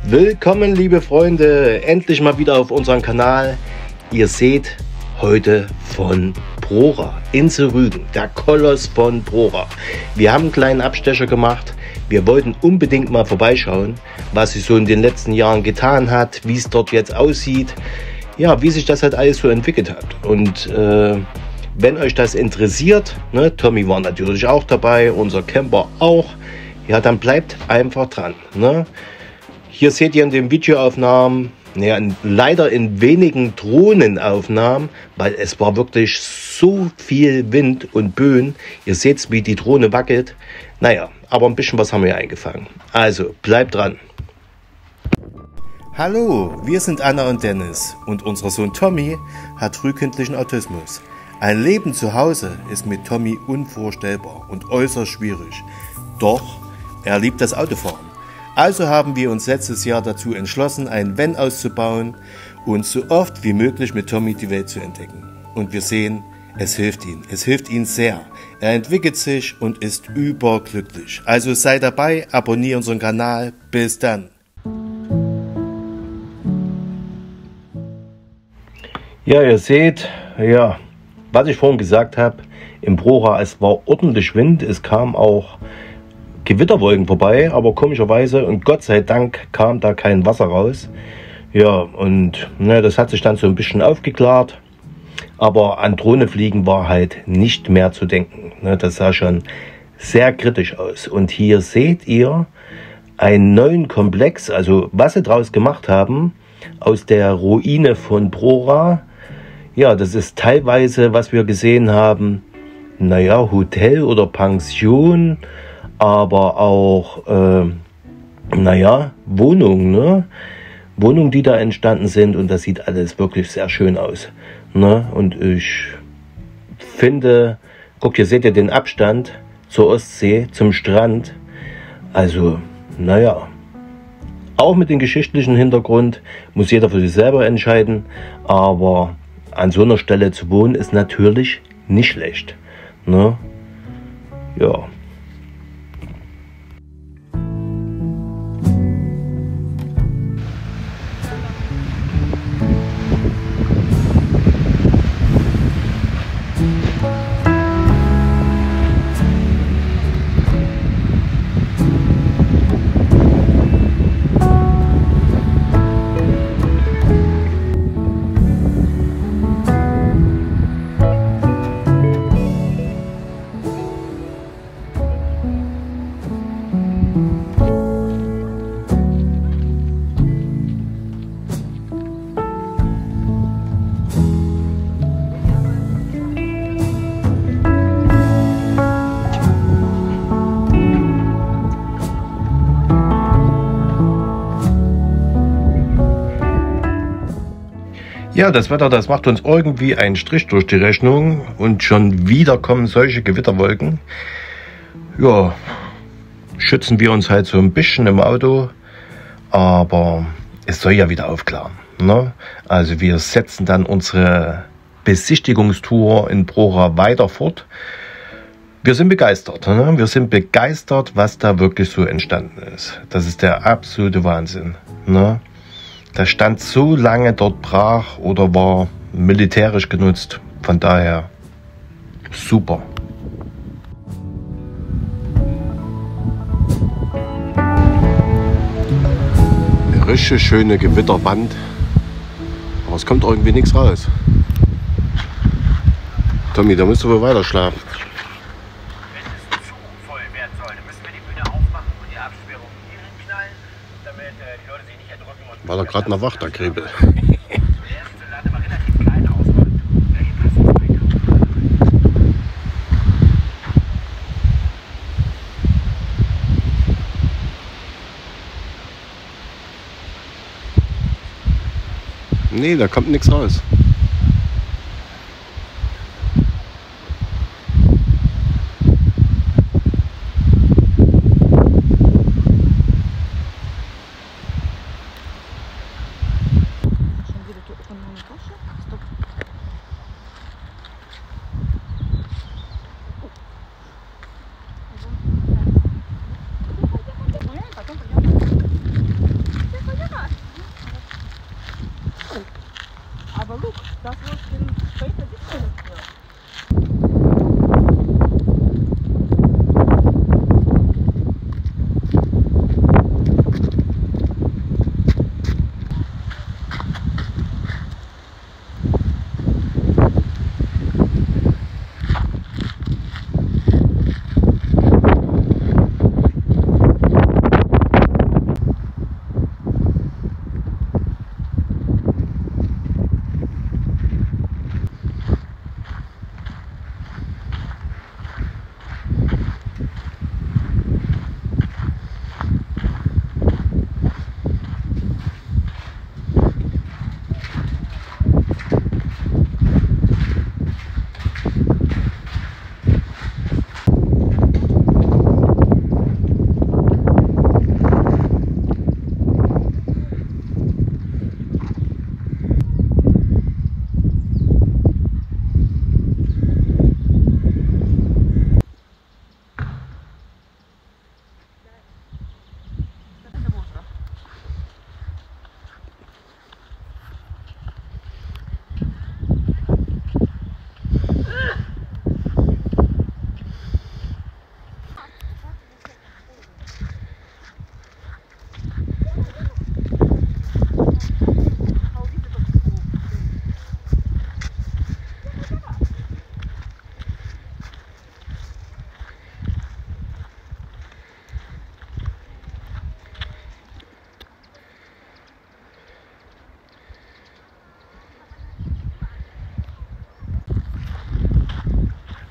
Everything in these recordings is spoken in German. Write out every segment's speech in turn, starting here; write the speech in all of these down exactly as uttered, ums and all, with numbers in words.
Willkommen, liebe Freunde, endlich mal wieder auf unserem Kanal. Ihr seht heute von Prora, Insel Rügen, der Koloss von Prora. Wir haben einen kleinen Abstecher gemacht. Wir wollten unbedingt mal vorbeischauen, was sich so in den letzten Jahren getan hat, wie es dort jetzt aussieht, ja, wie sich das halt alles so entwickelt hat. Und äh, wenn euch das interessiert, ne, Tommy war natürlich auch dabei, unser Camper auch, ja, dann bleibt einfach dran. Ne? Hier seht ihr in den Videoaufnahmen, ja, leider in wenigen Drohnenaufnahmen, weil es war wirklich so viel Wind und Böen. Ihr seht, wie die Drohne wackelt. Naja, aber ein bisschen was haben wir eingefangen. Also, bleibt dran. Hallo, wir sind Anna und Dennis und unser Sohn Tommy hat frühkindlichen Autismus. Ein Leben zu Hause ist mit Tommy unvorstellbar und äußerst schwierig. Doch er liebt das Autofahren. Also haben wir uns letztes Jahr dazu entschlossen, ein Van auszubauen und so oft wie möglich mit Tommy die Welt zu entdecken. Und wir sehen, es hilft ihm. Es hilft ihm sehr. Er entwickelt sich und ist überglücklich. Also sei dabei, abonniere unseren Kanal. Bis dann. Ja, ihr seht, ja, was ich vorhin gesagt habe, im Prora, es war ordentlich Wind. Es kam auch Gewitterwolken vorbei, aber komischerweise und Gott sei Dank kam da kein Wasser raus. Ja, und ne, das hat sich dann so ein bisschen aufgeklärt, aber an Drohnefliegen war halt nicht mehr zu denken. Ne, das sah schon sehr kritisch aus. Und hier seht ihr einen neuen Komplex, also was sie draus gemacht haben, aus der Ruine von Prora. Ja, das ist teilweise, was wir gesehen haben, naja, Hotel oder Pension, aber auch, äh, naja, Wohnungen, ne? Wohnungen, die da entstanden sind, und das sieht alles wirklich sehr schön aus. Ne? Und ich finde, guckt, hier seht ihr den Abstand zur Ostsee, zum Strand. Also, naja, auch mit dem geschichtlichen Hintergrund muss jeder für sich selber entscheiden, aber an so einer Stelle zu wohnen ist natürlich nicht schlecht. Ne? Ja. Ja, das Wetter, das macht uns irgendwie einen Strich durch die Rechnung und schon wieder kommen solche Gewitterwolken. Ja, schützen wir uns halt so ein bisschen im Auto, aber es soll ja wieder aufklaren. Ne? Also wir setzen dann unsere Besichtigungstour in Prora weiter fort. Wir sind begeistert. Ne? Wir sind begeistert, was da wirklich so entstanden ist. Das ist der absolute Wahnsinn. Ne? Das stand so lange dort brach oder war militärisch genutzt. Von daher super. Eine richtig schöne Gewitterwand. Aber es kommt irgendwie nichts raus. Tommy, da musst du wohl weiter schlafen. Wenn es zu voll werden soll, dann müssen wir die Bühne aufmachen und die Absperrung hier hinknallen, damit äh, die Leute sich nicht erdrücken. Und War da gerade mal wach, der Krebel. der erste Latte war relativ klein ausmacht. Da geht das ins Bein. Nee, da kommt nichts raus.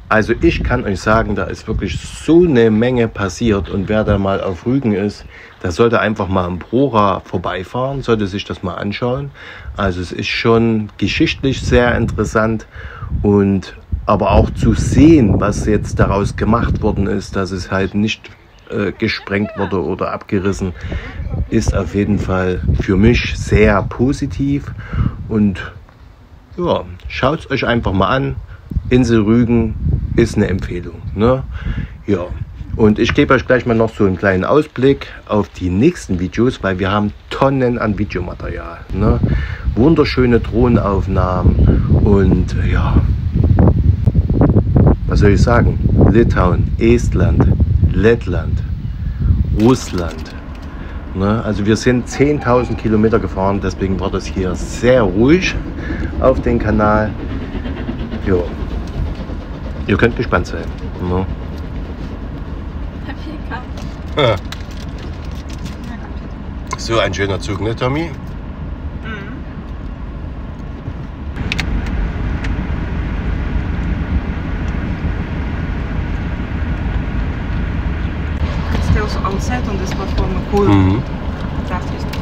Also ich kann euch sagen, da ist wirklich so eine Menge passiert und wer da mal auf Rügen ist, der sollte einfach mal am Prora vorbeifahren, sollte sich das mal anschauen. Also es ist schon geschichtlich sehr interessant und aber auch zu sehen, was jetzt daraus gemacht worden ist, dass es halt nicht äh, gesprengt wurde oder abgerissen, ist auf jeden Fall für mich sehr positiv und ja, schaut es euch einfach mal an. Insel Rügen ist eine Empfehlung, ne? Ja, und ich gebe euch gleich mal noch so einen kleinen Ausblick auf die nächsten Videos, weil wir haben Tonnen an Videomaterial, ne? Wunderschöne Drohnenaufnahmen und ja, was soll ich sagen? Litauen, Estland, Lettland, Russland. Ne? Also wir sind zehntausend Kilometer gefahren, deswegen war das hier sehr ruhig auf den Kanal. Jo. Ihr könnt gespannt sein. Ne? Ja. So ein schöner Zug, ne Tommy? Stills outside on this platform cool. Mhm. Dat is